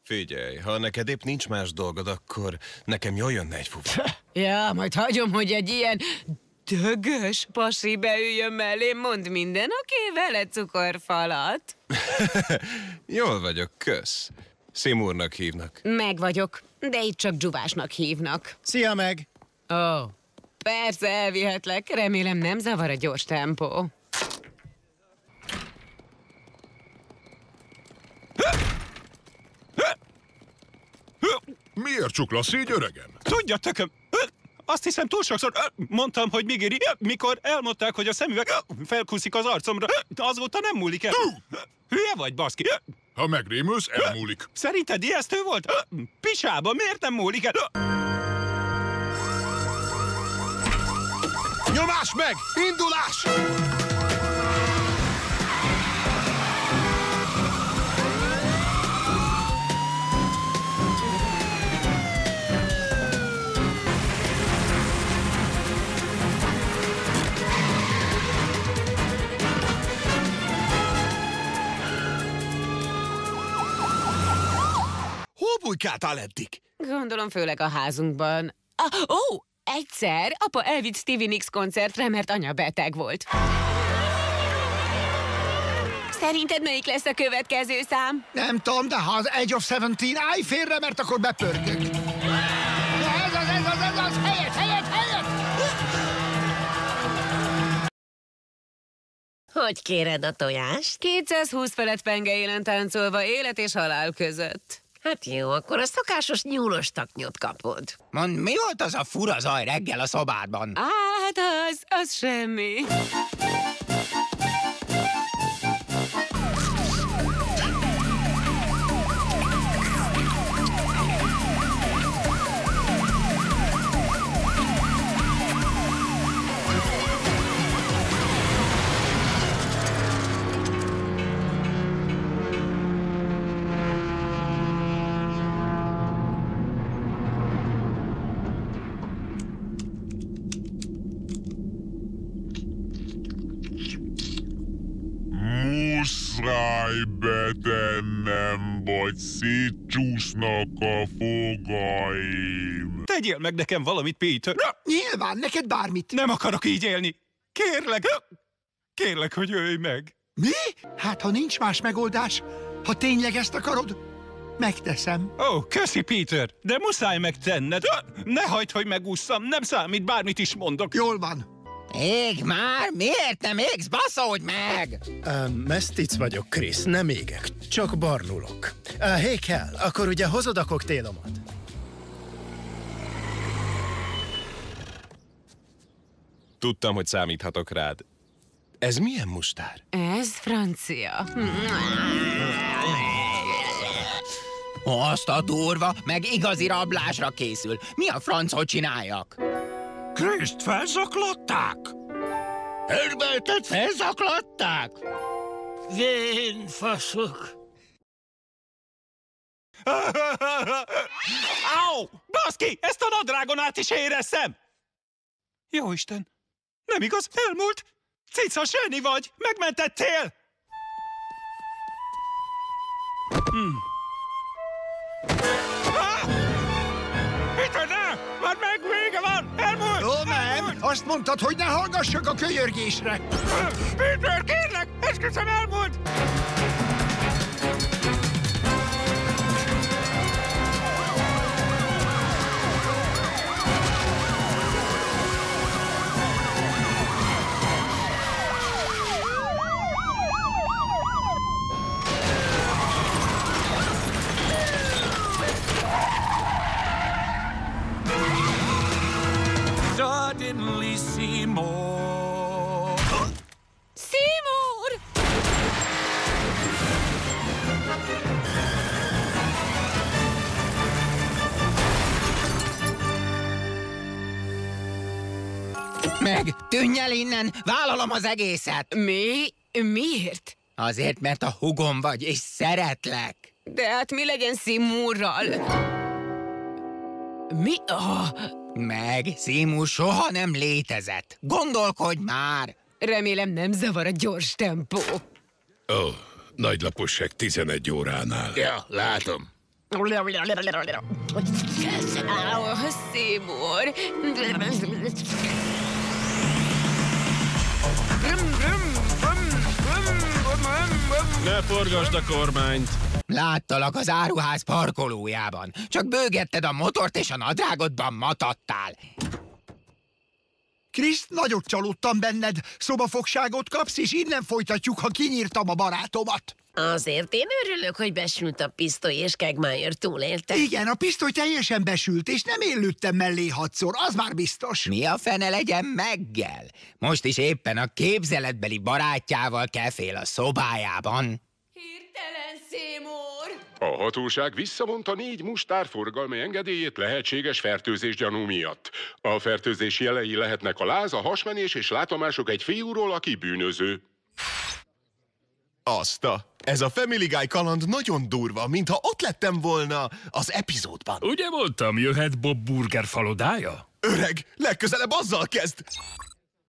Figyelj, ha neked épp nincs más dolgod, akkor nekem jól jönne egy fuva. Ja, majd hagyom, hogy egy ilyen dögös pasi beüljön mellém, mond minden, oké, vele cukorfalat. Jól vagyok, kösz. Simurnak hívnak. Meg vagyok, de itt csak Dzsuvásnak hívnak. Szia meg! Ó, persze elvihetlek, remélem nem zavar a gyors tempó. Miért csuklasz így, öregem? Tudja, tököm, azt hiszem túl sokszor mondtam, hogy Migiri, mikor elmondták, hogy a szemüveg felkúszik az arcomra, azóta nem múlik el. Hülye vagy, baszki? Ha megrémülsz, elmúlik. Szerinted ijesztő volt? Pisába, miért nem múlik el? Nyomás meg! Indulás! Hol bujkáltál eddig? Gondolom főleg a házunkban. Egyszer apa elvitt Stevie Nicks koncertre, mert anya beteg volt. Szerinted melyik lesz a következő szám? Nem tudom, de ha az Age of 17 állj félre, mert akkor bepörgök. Ez az, helyet! Hogy kéred a tojást? 220 felett penge élen táncolva élet és halál között. Hát jó, akkor a szokásos nyúlos taknyot kapod. Mondd, mi volt az a fura zaj reggel a szobádban? Hát az semmi. Muszáj betennem, vagy szétcsúsznak a fogaim. Tegyél meg nekem valamit, Peter. Nyilván, neked bármit. Nem akarok így élni. Kérlek, hogy ölj meg. Mi? Hát, ha nincs más megoldás, ha tényleg ezt akarod, megteszem. Ó, köszi, Peter, de muszáj megtenned. Ne hagyd, hogy megússzam, nem számít, bármit is mondok. Jól van. Ég már? Miért nem égsz? Baszódj meg! Mesztic vagyok, Krisz, nem égek, csak barnulok. Hé, kell, akkor ugye hozod a koktélomat? Tudtam, hogy számíthatok rád. Ez milyen mustár? Ez francia. Azt a durva, meg igazi rablásra készül. Mi a francot csináljak? Kriszt felzaklatták? Herbertet felzaklatták? Vén faszok. Au! Baszki, ezt a nadrágon át is érezzem! Jóisten, nem igaz, elmúlt! Cica, Seni vagy, megmentettél! Peter, ne! Már meg vége van! Elmúlt! Ó, nem! Azt mondtad, hogy ne hallgassak a kölyörgésre! Peter, kérlek! Esküszöm, elmúlt! Suddenly Seymour. Seymour! Meg, tűnj el innen, vállalom az egészet! Miért? Azért, mert a hugom vagy, és szeretlek. De hát mi legyen Seymourral? Mi? Meg, Seymour soha nem létezett. Gondolkodj már! Remélem nem zavar a gyors tempó. Nagylaposság 11 óránál. Ja, látom. Seymour. Ne forgasd a kormányt! Láttalak az áruház parkolójában. Csak bőgetted a motort és a nadrágodban matattál. Krisz, nagyot csalódtam benned. Szobafogságot kapsz, és innen folytatjuk, ha kinyírtam a barátomat. Azért én örülök, hogy besült a pisztoly, és Quagmire túlélte. Igen, a pisztoly teljesen besült, és nem én lőttem mellé 6-szor, az már biztos. Mi a fene legyen Meggel? Most is éppen a képzeletbeli barátjával kefél a szobájában. Hirtelen, Seymour! A hatóság visszavonta 4 mustár forgalmi engedélyét lehetséges fertőzés gyanú miatt. A fertőzés jelei lehetnek a láz, a hasmenés és látomások egy fiúról, aki bűnöző. Ez a Family Guy kaland nagyon durva, mintha ott lettem volna az epizódban. Ugye mondtam, jöhet Bob Burger falodája? Öreg, legközelebb azzal kezd!